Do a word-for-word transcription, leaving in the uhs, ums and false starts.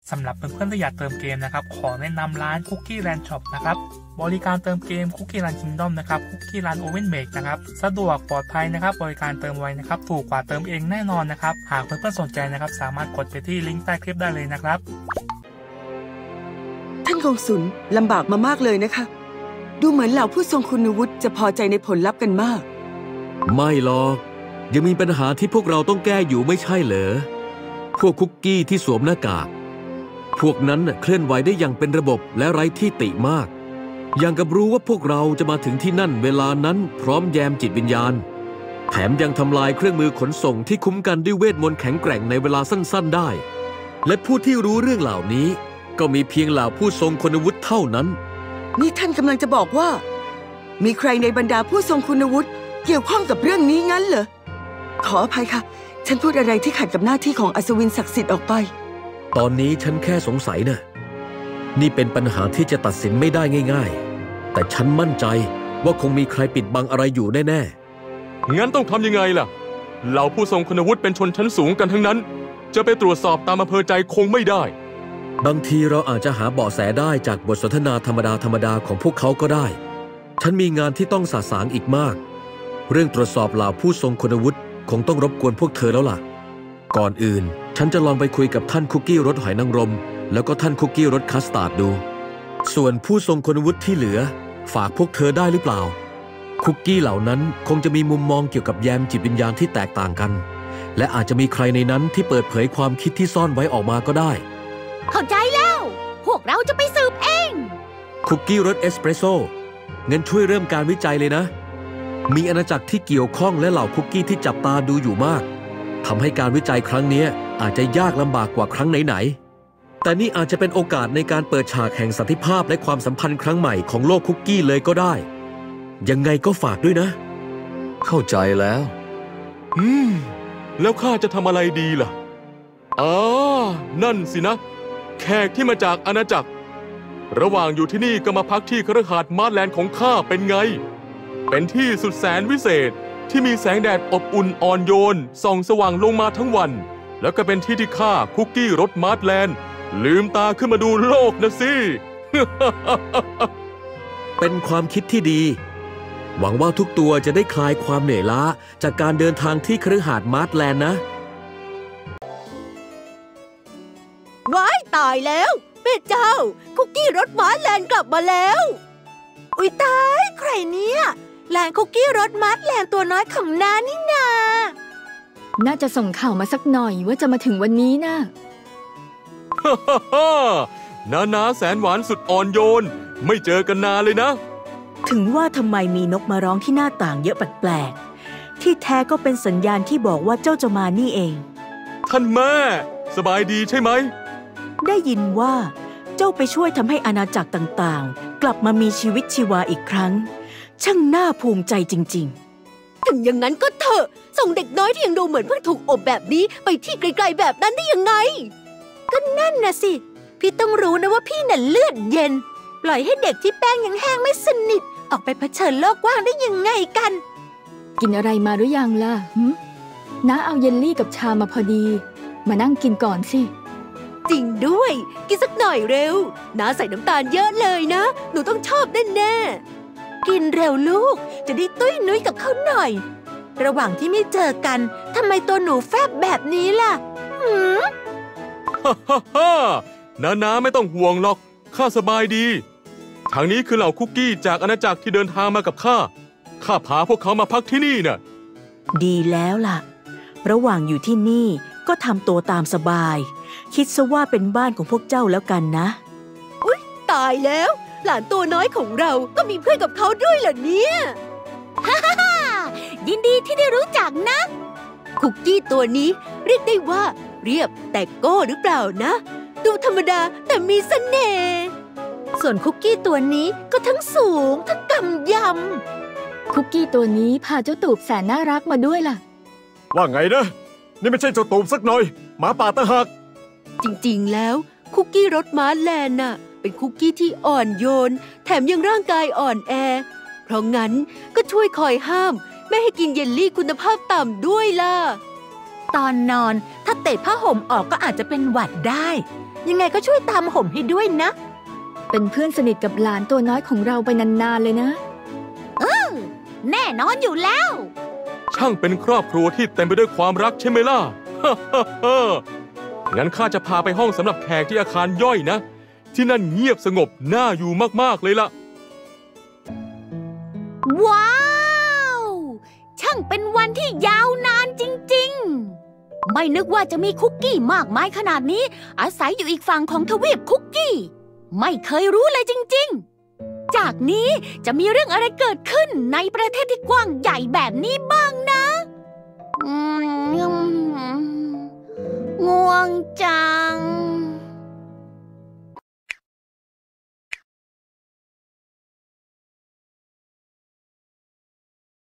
สำหรับเพื่อนๆที่อยากเติมเกมนะครับขอแนะนำร้าน Cookie Land Shop นะครับบริการเติมเกม Cookie Land Kingdom นะครับ Cookie Land Oven Bake นะครับสะดวกปลอดภัยนะครับบริการเติมไวนะครับถูกกว่าเติมเองแน่นอนนะครับหากเพื่อนๆสนใจนะครับสามารถกดไปที่ลิงก์ใต้คลิปได้เลยนะครับท่านกงสุลลำบากมามากเลยนะคะดูเหมือนเหล่าผู้ทรงคุณวุฒิจะพอใจในผลลัพธ์กันมากไม่หรอกยังมีปัญหาที่พวกเราต้องแก้อยู่ไม่ใช่เหรอพวกคุกกี้ที่สวมหน้ากากพวกนั้นเคลื่อนไหวได้อย่างเป็นระบบและไร้ที่ติมากอย่างกับรู้ว่าพวกเราจะมาถึงที่นั่นเวลานั้นพร้อมแยมจิตวิญญาณแถมยังทำลายเครื่องมือขนส่งที่คุ้มกันด้วยเวทมนต์แข็งแกร่งในเวลาสั้นๆได้และผู้ที่รู้เรื่องเหล่านี้ก็มีเพียงเหล่าผู้ทรงคุณวุฒิเท่านั้นนี่ท่านกำลังจะบอกว่ามีใครในบรรดาผู้ทรงคุณวุฒิเกี่ยวข้องกับเรื่องนี้งั้นเหรอขออภัยค่ะฉันพูดอะไรที่ขัดกับหน้าที่ของอัศวินศักดิ์สิทธิ์ออกไปตอนนี้ฉันแค่สงสัยนะนี่เป็นปัญหาที่จะตัดสินไม่ได้ง่ายๆแต่ฉันมั่นใจว่าคงมีใครปิดบังอะไรอยู่แน่ๆงั้นต้องทำยังไงล่ะเหล่าผู้ทรงคุณวุฒิเป็นชนชั้นสูงกันทั้งนั้นจะไปตรวจสอบตามอำเภอใจคงไม่ได้บางทีเราอาจจะหาเบาะแสได้จากบทสนทนาธรรมดาธรรมดาของพวกเขาก็ได้ฉันมีงานที่ต้องสะสางอีกมากเรื่องตรวจสอบเหล่าผู้ทรงคุณวุฒิคงต้องรบกวนพวกเธอแล้วล่ะก่อนอื่นฉันจะลองไปคุยกับท่านคุกกี้รสหอยนางรมแล้วก็ท่านคุกกี้รสคัสตาร์ดดูส่วนผู้ทรงคุณวุฒิที่เหลือฝากพวกเธอได้หรือเปล่าคุกกี้เหล่านั้นคงจะมีมุมมองเกี่ยวกับแยมจิตวิญญาณที่แตกต่างกันและอาจจะมีใครในนั้นที่เปิดเผยความคิดที่ซ่อนไว้ออกมาก็ได้เข้าใจแล้วพวกเราจะไปสืบเองคุกกี้รสเอสเปรสโซ่งั้นช่วยเริ่มการวิจัยเลยนะมีอาณาจักรที่เกี่ยวข้องและเหล่าคุกกี้ที่จับตาดูอยู่มากทำให้การวิจัยครั้งนี้อาจจะยากลำบากกว่าครั้งไหนๆแต่นี่อาจจะเป็นโอกาสในการเปิดฉากแห่งสันติภาพและความสัมพันธ์ครั้งใหม่ของโลกคุกกี้เลยก็ได้ยังไงก็ฝากด้วยนะเข้าใจแล้วอืมแล้วข้าจะทำอะไรดีล่ะอ๋อนั่นสินะแขกที่มาจากอาณาจักรระหว่างอยู่ที่นี่ก็มาพักที่คฤหาสน์มาร์แลนด์ของข้าเป็นไงเป็นที่สุดแสนวิเศษที่มีแสงแดดอบอุ่นอ่อนโยนส่องสว่างลงมาทั้งวันแล้วก็เป็นที่ที่ข้าคุกกี้รสมาร์แลนด์ลืมตาขึ้นมาดูโลกนะสิเป็นความคิดที่ดีหวังว่าทุกตัวจะได้คลายความเหนื่อยล้าจากการเดินทางที่คฤหาสน์มาร์แลนด์นะว้ายตายแล้วแม่เจ้าคุกกี้รสมาร์แลนด์กลับมาแล้วอุ๊ยตายใครเนี่ยแลนคุกกี้รสมาร์แลนด์ตัวน้อยของน้านี่นาน่าจะส่งข่าวมาสักหน่อยว่าจะมาถึงวันนี้นะฮ่าฮ่าฮ่านานาแสนหวานสุดอ่อนโยนไม่เจอกันนานเลยนะถึงว่าทำไมมีนกมาร้องที่หน้าต่างเยอะแปลกๆที่แท้ก็เป็นสัญญาณที่บอกว่าเจ้าจะมานี่เองท่านแม่สบายดีใช่ไหมได้ยินว่าเจ้าไปช่วยทำให้อาณาจักรต่างๆกลับมามีชีวิตชีวาอีกครั้งช่างน่าภูมิใจจริงๆถึงอย่างนั้นก็เถอะส่งเด็กน้อยที่ยังดูเหมือนเพิ่งถูกอบแบบนี้ไปที่ไกลๆแบบนั้นได้ยังไงก็นั่นน่ะสิพี่ต้องรู้นะว่าพี่น่ะเลือดเย็นปล่อยให้เด็กที่แป้งยังแห้งไม่สนิทออกไปเผชิญโลกกว้างได้ยังไงกันกินอะไรมาหรือยังล่ะหึน้าเอาเยลลี่กับชามาพอดีมานั่งกินก่อนสิจริงด้วยกินสักหน่อยเร็วน้าใส่น้ำตาลเยอะเลยนะหนูต้องชอบแน่ๆกินเร็วลูกจะได้ตุ้ยนุ้ยกับเขาหน่อยระหว่างที่ไม่เจอกันทำไมตัวหนูแฟบแบบนี้ล่ะหืมฮ่าฮ่าฮ่านานาไม่ต้องห่วงหรอกข้าสบายดีทางนี้คือเหล่าคุกกี้จากอาณาจักรที่เดินทางมากับข้าข้าพาพวกเขามาพักที่นี่น่ะดีแล้วล่ะระหว่างอยู่ที่นี่ก็ทำตัวตามสบายคิดซะว่าเป็นบ้านของพวกเจ้าแล้วกันนะอุ๊ยตายแล้วหลานตัวน้อยของเราก็มีเพื่อนกับเขาด้วยเหรอเนี่ยฮ่าฮ่าฮ่ายินดีที่ได้รู้จักนะคุกกี้ตัวนี้เรียกได้ว่าเรียบแต่โก้หรือเปล่านะดูธรรมดาแต่มีเสน่ห์ส่วนคุกกี้ตัวนี้ก็ทั้งสูงทั้งกำยำคุกกี้ตัวนี้พาเจ้าตูบแสนน่ารักมาด้วยล่ะว่าไงนะนี่ไม่ใช่เจ้าตูบสักหน่อยหมาป่าตะหักจริงๆแล้วคุกกี้รสมาร์แลนด์น่ะเป็นคุกกี้ที่อ่อนโยนแถมยังร่างกายอ่อนแอเพราะงั้นก็ช่วยคอยห้ามไม่ให้กินเยลลี่คุณภาพต่ำด้วยล่ะตอนนอนถ้าเตะผ้าห่มออกก็อาจจะเป็นหวัดได้ยังไงก็ช่วยตามห่มให้ด้วยนะเป็นเพื่อนสนิทกับหลานตัวน้อยของเราไปนานๆเลยนะแน่นอนอยู่แล้วช่างเป็นครอบครัวที่เต็มไปด้วยความรักใช่ไหมล่ะ งั้นข้าจะพาไปห้องสำหรับแขกที่อาคารย่อยนะ ที่นั่นเงียบสงบน่าอยู่มากๆเลยล่ะว้าว ช่างเป็นวันที่ยาวนานจริงๆ ไม่นึกว่าจะมีคุกกี้มากมายขนาดนี้ อาศัยอยู่อีกฝั่งของทวีปคุกกี้ ไม่เคยรู้เลยจริงๆ จากนี้จะมีเรื่องอะไรเกิดขึ้นในประเทศที่กว้างใหญ่แบบนี้บ้างนะอืมง่วงจั